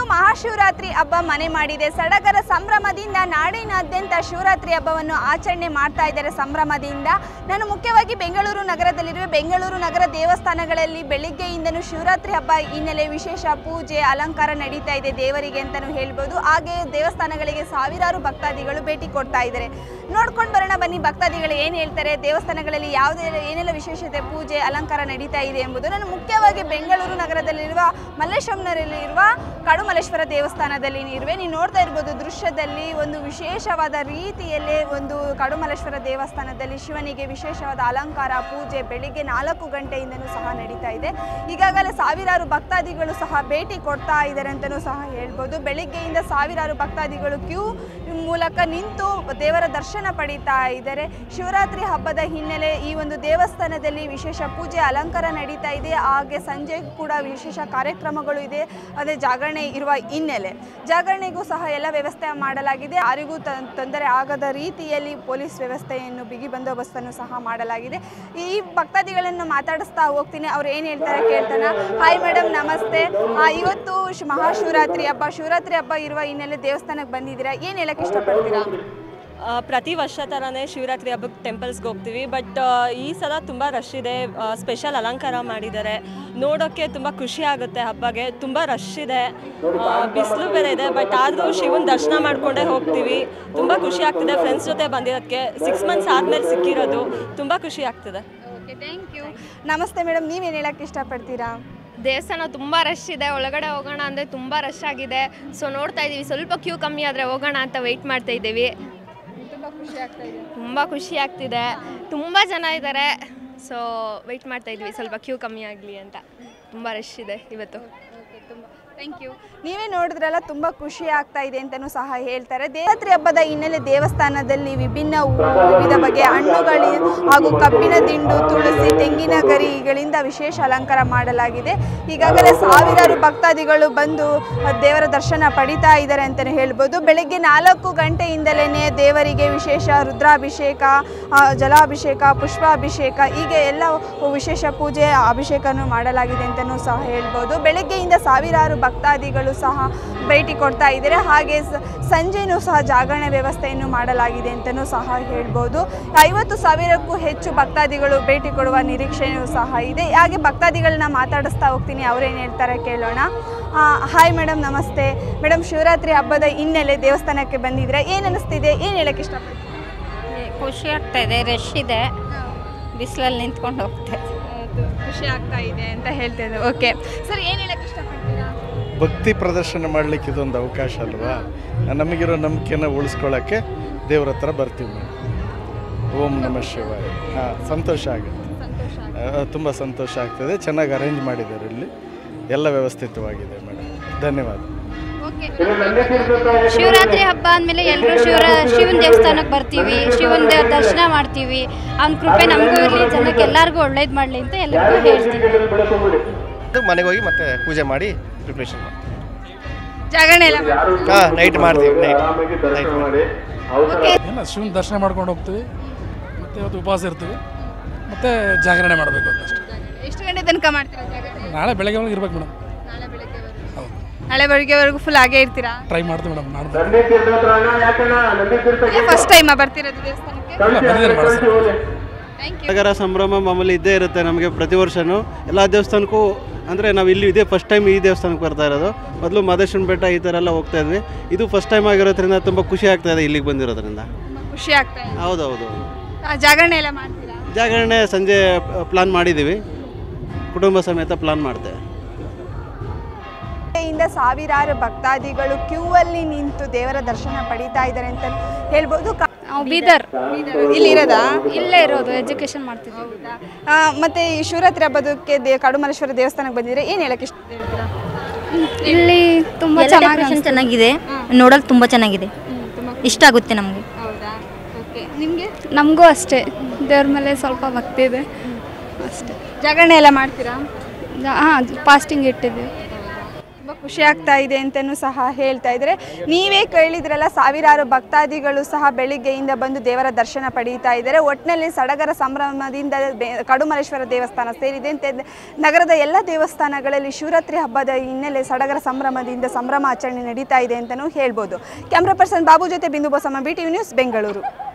ಮಹಾಶಿವರಾತ್ರಿ ಹಬ್ಬ ಮನೆ ಮಾಡಿದೆ. ಸಡಗರ ಸಂಭ್ರಮದಿಂದ ನಾಡಿನಾದ್ಯಂತ ಶಿವರಾತ್ರಿ ಹಬ್ಬವನ್ನು ಆಚರಣೆ ಮಾಡ್ತಾ ಇದ್ದಾರೆ ಸಂಭ್ರಮದಿಂದ. ನಾನು ಮುಖ್ಯವಾಗಿ ಬೆಂಗಳೂರು ನಗರದಲ್ಲಿರುವ ಬೆಂಗಳೂರು ನಗರ ದೇವಸ್ಥಾನಗಳಲ್ಲಿ ಬೆಳಿಗ್ಗೆಯಿಂದನೂ ಶಿವರಾತ್ರಿ ಹಬ್ಬ ಹಿನ್ನೆಲೆ ವಿಶೇಷ ಪೂಜೆ ಅಲಂಕಾರ ನಡೀತಾ ಇದೆ ದೇವರಿಗೆ ಅಂತಲೂ ಹೇಳ್ಬೋದು. ಹಾಗೆ ದೇವಸ್ಥಾನಗಳಿಗೆ ಸಾವಿರಾರು ಭಕ್ತಾದಿಗಳು ಭೇಟಿ ಕೊಡ್ತಾ ಇದ್ದಾರೆ. ನೋಡ್ಕೊಂಡು ಬರೋಣ ಬನ್ನಿ, ಭಕ್ತಾದಿಗಳು ಏನು ಹೇಳ್ತಾರೆ, ದೇವಸ್ಥಾನಗಳಲ್ಲಿ ಏನೆಲ್ಲ ವಿಶೇಷತೆ ಪೂಜೆ ಅಲಂಕಾರ ನಡೀತಾ ಇದೆ ಎಂಬುದು. ನಾನು ಮುಖ್ಯವಾಗಿ ಬೆಂಗಳೂರು ನಗರದಲ್ಲಿರುವ ಮಲ್ಲೇಶ್ವರಂನಲ್ಲಿರುವ ಕಾಡುಮಲ್ಲೇಶ್ವರ ದೇವಸ್ಥಾನದಲ್ಲಿ ಇರುವೆ. ನೀವು ನೋಡ್ತಾ ಇರ್ಬೋದು ದೃಶ್ಯದಲ್ಲಿ ಒಂದು ವಿಶೇಷವಾದ ರೀತಿಯಲ್ಲಿ ಒಂದು ಕಾಡುಮಲ್ಲೇಶ್ವರ ದೇವಸ್ಥಾನದಲ್ಲಿ ಶಿವನಿಗೆ ವಿಶೇಷವಾದ ಅಲಂಕಾರ ಪೂಜೆ ಬೆಳಿಗ್ಗೆ 4 ಗಂಟೆಯಿಂದನೂ ಸಹ ನಡೀತಾ ಇದೆ. ಈಗಾಗಲೇ ಸಾವಿರಾರು ಭಕ್ತಾದಿಗಳು ಸಹ ಭೇಟಿ ಕೊಡ್ತಾ ಇದ್ದಾರೆ ಅಂತಲೂ ಸಹ ಹೇಳ್ಬೋದು. ಬೆಳಿಗ್ಗೆಯಿಂದ ಸಾವಿರಾರು ಭಕ್ತಾದಿಗಳು ಕ್ಯೂ ಮೂಲಕ ನಿಂತು ದೇವರ ದರ್ಶನ ಪಡೀತಾ ಇದ್ದಾರೆ. ಶಿವರಾತ್ರಿ ಹಬ್ಬದ ಹಿನ್ನೆಲೆ ಈ ಒಂದು ದೇವಸ್ಥಾನದಲ್ಲಿ ವಿಶೇಷ ಪೂಜೆ ಅಲಂಕಾರ ನಡೀತಾ ಇದೆ. ಹಾಗೆ ಸಂಜೆ ಕೂಡ ವಿಶೇಷ ಕಾರ್ಯಕ್ರಮಗಳು ಇದೆ. ಅದೇ ಜಾಗರಣೆ ಇರುವ ಹಿನ್ನೆಲೆ ಜಾಗರಣೆಗೂ ಸಹ ಎಲ್ಲ ವ್ಯವಸ್ಥೆ ಮಾಡಲಾಗಿದೆ. ಯಾರಿಗೂ ತೊಂದರೆ ಆಗದ ರೀತಿಯಲ್ಲಿ ಪೊಲೀಸ್ ವ್ಯವಸ್ಥೆಯನ್ನು ಬಿಗಿ ಬಂದೋಬಸ್ತನ್ನು ಸಹ ಮಾಡಲಾಗಿದೆ. ಈ ಭಕ್ತಾದಿಗಳನ್ನು ಮಾತಾಡಿಸ್ತಾ ಹೋಗ್ತೀನಿ, ಅವ್ರು ಏನು ಹೇಳ್ತಾರೆ ಕೇಳ್ತಾನೆ. ಹಾಯ್ ಮೇಡಮ್, ನಮಸ್ತೆ. ಇವತ್ತು ಮಹಾಶಿವರಾತ್ರಿ ಹಬ್ಬ ಇರುವ ಹಿನ್ನೆಲೆ ದೇವಸ್ಥಾನಕ್ಕೆ ಬಂದಿದ್ದೀರಾ, ಏನು ಹೇಳಕ್ಕೆ ಇಷ್ಟಪಡ್ತೀರಾ? ಪ್ರತಿ ವರ್ಷ ಥರನೇ ಶಿವರಾತ್ರಿ ಹಬ್ಬಕ್ಕೆ ಟೆಂಪಲ್ಸ್ಗೆ ಹೋಗ್ತೀವಿ. ಬಟ್ ಈ ಸಲ ತುಂಬ ರಶ್ ಇದೆ. ಸ್ಪೆಷಲ್ ಅಲಂಕಾರ ಮಾಡಿದ್ದಾರೆ, ನೋಡೋಕ್ಕೆ ತುಂಬ ಖುಷಿ ಆಗುತ್ತೆ. ಹಬ್ಬಗೆ ತುಂಬ ರಶ್ ಇದೆ, ಬಿಸಿಲು ಬೇರೆ ಇದೆ. ಬಟ್ ಆದರೂ ಶಿವನ ದರ್ಶನ ಮಾಡಿಕೊಂಡೇ ಹೋಗ್ತೀವಿ. ತುಂಬ ಖುಷಿ ಆಗ್ತಿದೆ. ಫ್ರೆಂಡ್ಸ್ ಜೊತೆ ಬಂದಿರೋದಕ್ಕೆ 6 ಮಂತ್ಸ್ ಆದಮೇಲೆ ಸಿಕ್ಕಿರೋದು ತುಂಬ ಖುಷಿ ಆಗ್ತಿದೆ. Okay, thank you. ನಮಸ್ತೆ ಮೇಡಮ್, ನೀವೇನು ಹೇಳಕ್ಕೆ ಇಷ್ಟಪಡ್ತೀರಾ? ದೇವಸ್ಥಾನ ತುಂಬ ರಶ್ ಇದೆ. ಒಳಗಡೆ ಹೋಗೋಣ ಅಂದರೆ ತುಂಬ ರಶ್ ಆಗಿದೆ. ಸೊ ನೋಡ್ತಾ ಇದ್ದೀವಿ, ಸ್ವಲ್ಪ ಕ್ಯೂ ಕಮ್ಮಿ ಆದರೆ ಹೋಗೋಣ ಅಂತ ವೆಯ್ಟ್ ಮಾಡ್ತಾ ಇದ್ದೀವಿ. ತುಂಬ ಖುಷಿ ಆಗ್ತಿದೆ. ತುಂಬ ಜನ ಇದ್ದಾರೆ. ಸೊ ವೆಯ್ಟ್ ಮಾಡ್ತಾ ಇದ್ವಿ ಸ್ವಲ್ಪ ಕ್ಯೂ ಕಮ್ಮಿ ಆಗಲಿ ಅಂತ. ತುಂಬ ರಶ್ ಇದೆ ಇವತ್ತು. Thank you. ನೀವೇ ನೋಡಿದ್ರಲ್ಲ, ತುಂಬ ಖುಷಿ ಆಗ್ತಾ ಇದೆ ಅಂತಲೂ ಸಹ ಹೇಳ್ತಾರೆ. ದೇವರಾತ್ರಿ ಹಬ್ಬದ ಹಿನ್ನೆಲೆ ದೇವಸ್ಥಾನದಲ್ಲಿ ವಿವಿಧ ಬಗೆಯ ಹಣ್ಣುಗಳು ಹಾಗೂ ಕಬ್ಬಿನ ದಿಂಡು, ತುಳಸಿ, ತೆಂಗಿನ ಗರಿಗಳಿಂದ ವಿಶೇಷ ಅಲಂಕಾರ ಮಾಡಲಾಗಿದೆ. ಈಗಾಗಲೇ ಸಾವಿರಾರು ಭಕ್ತಾದಿಗಳು ಬಂದು ದೇವರ ದರ್ಶನ ಪಡಿತಾ ಇದ್ದಾರೆ ಅಂತಲೇ ಹೇಳ್ಬೋದು. ಬೆಳಗ್ಗೆ 4 ಗಂಟೆಯಿಂದಲೇ ದೇವರಿಗೆ ವಿಶೇಷ ರುದ್ರಾಭಿಷೇಕ, ಜಲಾಭಿಷೇಕ, ಪುಷ್ಪಾಭಿಷೇಕ ಹೀಗೆ ಎಲ್ಲ ವಿಶೇಷ ಪೂಜೆ ಅಭಿಷೇಕನೂ ಮಾಡಲಾಗಿದೆ ಅಂತಲೂ ಸಹ ಹೇಳ್ಬೋದು. ಬೆಳಗ್ಗೆಯಿಂದ ಸಾವಿರಾರು ಭಕ್ತಾದಿಗಳು ಸಹ ಭೇಟಿ ಕೊಡ್ತಾ ಇದ್ದಾರೆ. ಹಾಗೆ ಸಂಜೆನೂ ಸಹ ಜಾಗರಣೆ ವ್ಯವಸ್ಥೆಯನ್ನು ಮಾಡಲಾಗಿದೆ ಅಂತಲೂ ಸಹ ಹೇಳ್ಬೋದು. 50,000ಕ್ಕೂ ಹೆಚ್ಚು ಭಕ್ತಾದಿಗಳು ಭೇಟಿ ಕೊಡುವ ನಿರೀಕ್ಷೆಯೂ ಸಹ ಇದೆ. ಹಾಗೆ ಭಕ್ತಾದಿಗಳನ್ನ ಮಾತಾಡಿಸ್ತಾ ಹೋಗ್ತೀನಿ, ಅವರೇನು ಹೇಳ್ತಾರೆ ಕೇಳೋಣ. ಹಾಯ್ ಮೇಡಮ್, ನಮಸ್ತೆ. ಮೇಡಮ್, ಶಿವರಾತ್ರಿ ಹಬ್ಬದ ಹಿನ್ನೆಲೆ ದೇವಸ್ಥಾನಕ್ಕೆ ಬಂದಿದ್ರೆ ಏನು ಅನ್ನಿಸ್ತಿದೆ, ಏನು ಹೇಳಕ್ಕೆ ಇಷ್ಟಪಡ್ತೀನಿ? ಖುಷಿ ಆಗ್ತಾ ಇದೆ. ರಶ್ ಇದೆ, ಬಿಸಿಲಲ್ಲಿ ನಿಂತ್ಕೊಂಡು ಹೋಗ್ತಾ ಇದೆ. ಖುಷಿ ಆಗ್ತಾ ಇದೆ ಅಂತ ಹೇಳ್ತಿದ್ದೆ. ಓಕೆ ಸರ್, ಏನು ಹೇಳಕ್ಕೆ ಇಷ್ಟಪಡ್ತೀರಾ? ಭಕ್ತಿ ಪ್ರದರ್ಶನ ಮಾಡಲಿಕ್ಕೆ ಇದೊಂದು ಅವಕಾಶ ಅಲ್ವಾ. ನಮಗಿರೋ ನಂಬಿಕೆನ ಉಳಿಸ್ಕೊಳ್ಳೋಕ್ಕೆ ದೇವ್ರ ಹತ್ರ ಬರ್ತೀವಿ ಮೇಡಮ್. ಓಂ ನಮಃ ಶಿವಾಯ. ಸಂತೋಷ ಆಗುತ್ತೆ, ತುಂಬ ಸಂತೋಷ ಆಗ್ತದೆ. ಚೆನ್ನಾಗಿ ಅರೇಂಜ್ ಮಾಡಿದ್ದಾರೆ, ಇಲ್ಲಿ ಎಲ್ಲ ವ್ಯವಸ್ಥಿತವಾಗಿದೆ ಮೇಡಮ್. ಧನ್ಯವಾದ. ಶಿವರಾತ್ರಿ ಹಬ್ಬ ಅಂದಮೇಲೆ ಎಲ್ಲರೂ ಶಿವನ ದೇವಸ್ಥಾನಕ್ಕೆ ಬರ್ತೀವಿ, ಶಿವನ ದರ್ಶನ ಮಾಡ್ತೀವಿ. ಅವ್ನ ಕೃಪೆ ನಮಗೂ ಇರಲಿ, ಜನಕ್ಕೆ ಎಲ್ಲರಿಗೂ ಒಳ್ಳೇದು ಮಾಡಲಿ ಅಂತ ಎಲ್ಲರಿಗೂ ಹೇಳ್ತೀವಿ. ಮನೆಗೆ ಹೋಗಿ ಮತ್ತೆ ಪೂಜೆ ಮಾಡಿ ಪ್ರಿಪ್ರೇಷನ್ ಮಾಡ್ತೀವಿ. ಜಾಗರಣೆ ಎಲ್ಲ ನೈಟ್ ಮಾಡ್ತೀವಿ. ಎಲ್ಲ ಶಿವನ ದರ್ಶನ ಮಾಡ್ಕೊಂಡು ಹೋಗ್ತೀವಿ. ಮತ್ತು ಇವತ್ತು ಉಪವಾಸ ಇರ್ತೀವಿ, ಮತ್ತು ಜಾಗರಣೆ ಮಾಡಬೇಕು ಅಂತ ಅಷ್ಟೇ. ಎಷ್ಟು ಗಂಟೆ ತನಕ ಮಾಡ್ತೀರಾ ಜಾಗರಣೆ? ನಾಳೆ ಬೆಳಗ್ಗೆ ಒಳಗೆ ಇರ್ಬೇಕು ಮೇಡಮ್. ಹೌದು, ನಾಳೆ ಬೆಳಗ್ಗೆವರೆಗೂ ಫುಲ್ ಹಾಗೇ ಇರ್ತೀರಾ? ಟ್ರೈ ಮಾಡ್ತೀವಿ ಮೇಡಮ್. ಫಸ್ಟ್ ಟೈಮ್ ಬರ್ತಿರೋದು ದೇವಸ್ಥಾನಕ್ಕೆ? ಸಡಗರ ಸಂಭ್ರಮ ಮಾಮೂಲಿ ಇದ್ದೇ ಇರುತ್ತೆ ನಮಗೆ ಪ್ರತಿ ವರ್ಷವೂ. ಎಲ್ಲ ದೇವಸ್ಥಾನಕ್ಕೂ ಅಂದರೆ ನಾವು ಇಲ್ಲಿ ಇದೇ ಫಸ್ಟ್ ಟೈಮ್ ಈ ದೇವಸ್ಥಾನಕ್ಕೆ ಬರ್ತಾ ಇರೋದು. ಮೊದಲು ಮಾದೇಶ್ವರನ ಬೆಟ್ಟ ಈ ಥರ ಎಲ್ಲ ಹೋಗ್ತಾ ಇದ್ವಿ. ಇದು ಫಸ್ಟ್ ಟೈಮ್ ಆಗಿರೋದ್ರಿಂದ ತುಂಬ ಖುಷಿ ಆಗ್ತಾ ಇದೆ ಇಲ್ಲಿಗೆ ಬಂದಿರೋದ್ರಿಂದ. ಖುಷಿ ಆಗ್ತಾ ಇದೆ. ಹೌದೌದು. ಜಾಗರಣೆ ಎಲ್ಲ ಮಾಡ್ತೀರಾ? ಜಾಗರಣೆ ಸಂಜೆ ಪ್ಲಾನ್ ಮಾಡಿದ್ದೀವಿ, ಕುಟುಂಬ ಸಮೇತ ಪ್ಲಾನ್ ಮಾಡ್ತೇವೆ. ಸಾವಿರಾರು ಭಕ್ತಾದಿಗಳು ಕ್ಯೂ ಅಲ್ಲಿ ನಿಂತು ದೇವರ ದರ್ಶನ ಪಡಿತಾ ಇದ್ದಾರೆ ಅಂತ ಹೇಳ್ಬೋದು. ಬೀದರ್ ಇಲ್ಲಿ ಇರೋದಾ? ಇಲ್ಲೇ ಇರೋದು, ಎಜುಕೇಶನ್ ಮಾಡ್ತಿದ್ವಿ. ಮತ್ತೆ ಈ ಶಿವರಾತ್ರಿ ಹಬ್ಬದಕ್ಕೆ ಕಾಡುಮಲ್ಲೇಶ್ವರ ದೇವಸ್ಥಾನಕ್ಕೆ ಬಂದಿದ್ರೆ ಏನು ಹೇಳಕ್ಕೆ ಇಷ್ಟ? ಇಲ್ಲಿ ತುಂಬ ಚೆನ್ನಾಗಿದೆ, ನೋಡಲು ತುಂಬ ಚೆನ್ನಾಗಿದೆ, ಇಷ್ಟ ಆಗುತ್ತೆ ನಮಗೆ. ನಿಮಗೆ? ನಮಗೂ ಅಷ್ಟೇ, ದೇವ್ರ ಮೇಲೆ ಸ್ವಲ್ಪ ಭಕ್ತಿ ಇದೆ ಅಷ್ಟೇ. ಜಾಗರಣೆ ಎಲ್ಲ ಮಾಡ್ತೀರಾ? ಹಾಂ, ಫಾಸ್ಟಿಂಗ್ ಇಟ್ಟಿದ್ದೀವಿ. ತುಂಬ ಖುಷಿ ಆಗ್ತಾ ಇದೆ ಅಂತಲೂ ಸಹ ಹೇಳ್ತಾ ಇದ್ದಾರೆ. ನೀವೇ ಕೇಳಿದ್ರಲ್ಲ, ಸಾವಿರಾರು ಭಕ್ತಾದಿಗಳು ಸಹ ಬೆಳಿಗ್ಗೆಯಿಂದ ಬಂದು ದೇವರ ದರ್ಶನ ಪಡೀತಾ ಇದ್ದಾರೆ. ಒಟ್ಟಿನಲ್ಲಿ ಸಡಗರ ಸಂಭ್ರಮದಿಂದ ಕಡುಮಲೇಶ್ವರ ದೇವಸ್ಥಾನ ಸೇರಿದಂತೆ ನಗರದ ಎಲ್ಲ ದೇವಸ್ಥಾನಗಳಲ್ಲಿ ಶಿವರಾತ್ರಿ ಹಬ್ಬದ ಹಿನ್ನೆಲೆ ಸಡಗರ ಸಂಭ್ರಮದಿಂದ ಸಂಭ್ರಮಾಚರಣೆ ನಡೀತಾ ಇದೆ ಅಂತಲೂ ಹೇಳ್ಬೋದು. ಕ್ಯಾಮ್ರಾ ಪರ್ಸನ್ ಬಾಬು ಜೊತೆ ಬಿಂದು ಬಸಮ್ಮ, BTV ನ್ಯೂಸ್, ಬೆಂಗಳೂರು.